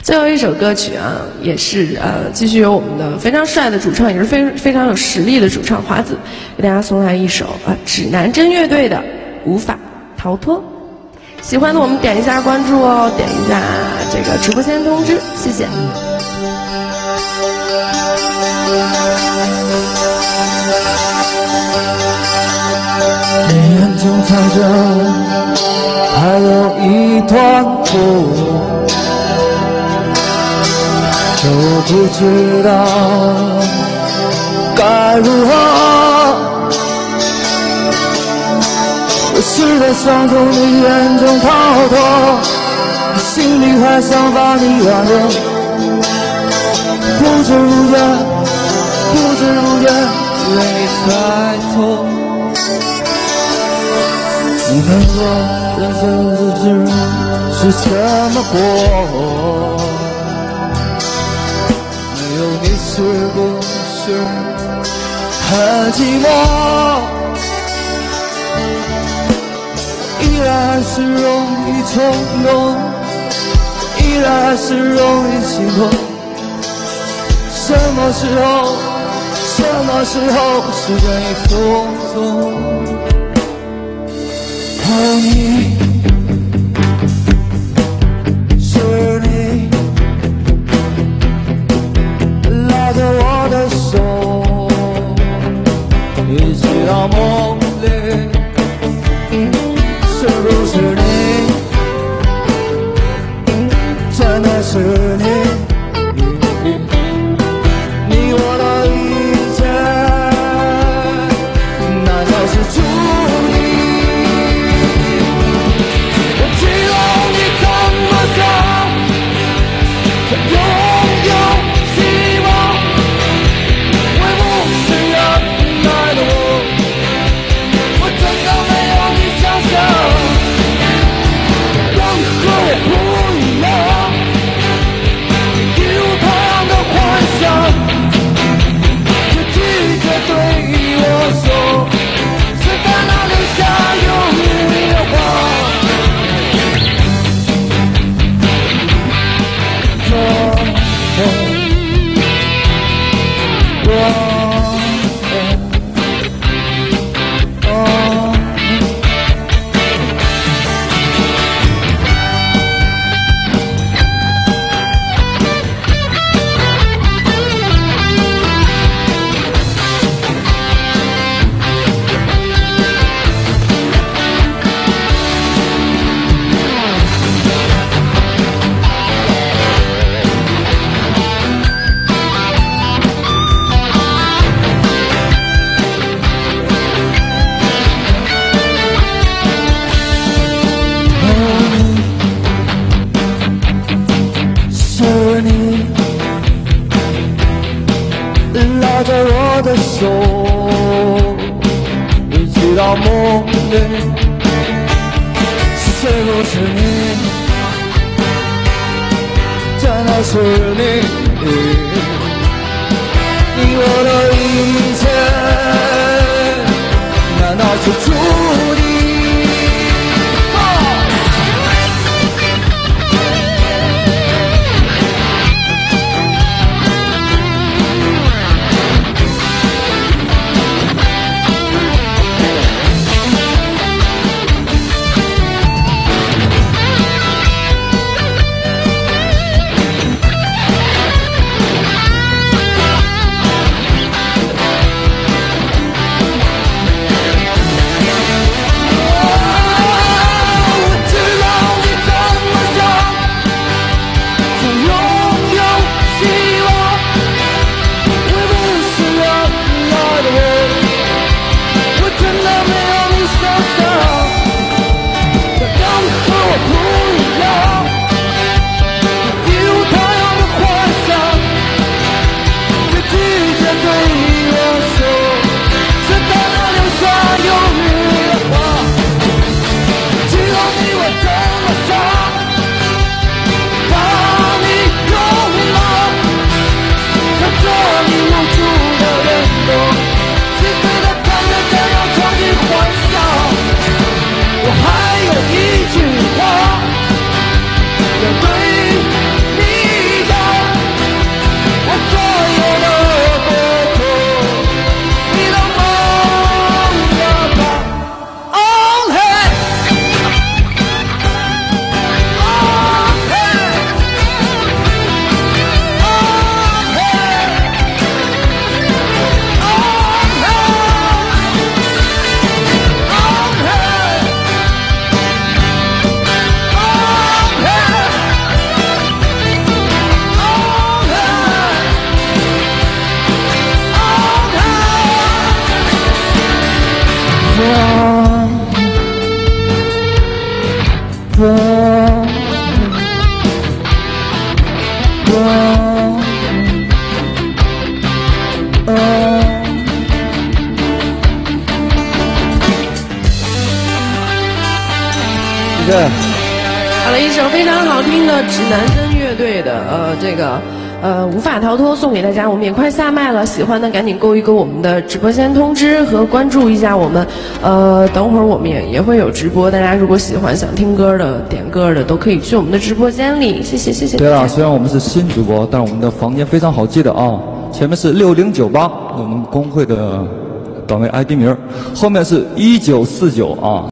最后一首歌曲啊，也是继续由我们的非常帅的主唱，也是非常有实力的主唱华子，给大家送来一首指南针乐队的《无法逃脱》。喜欢的我们点一下关注哦，点一下这个直播间通知，谢谢。 你眼中藏着还有一团火，可我不知道该如何。我试着想从你眼中逃脱，心里还想把你软弱，不知不觉，不知不觉为你猜错。你看过人生日子是怎么过？没有你是不是很寂寞？依然还是容易冲动，依然还是容易心痛。什么时候是给你放纵？你是你拉着我的手，一起到梦里，是不是你？真的是你？你我的一切，难道是注定？拉着我的手，一起到梦里，是不是你？真的是你？你我的一切，难道是注定？ 谢谢。 好了，一首非常好听的指南针乐队的无法逃脱送给大家，我们也快下麦了，喜欢的赶紧勾一勾我们的直播间通知和关注一下我们，等会儿我们也会有直播，大家如果喜欢想听歌的点歌的都可以去我们的直播间里，谢谢谢谢。 对了，虽然我们是新主播，但是我们的房间非常好记的啊，前面是6098，我们公会的短位 ID 名，后面是1949啊。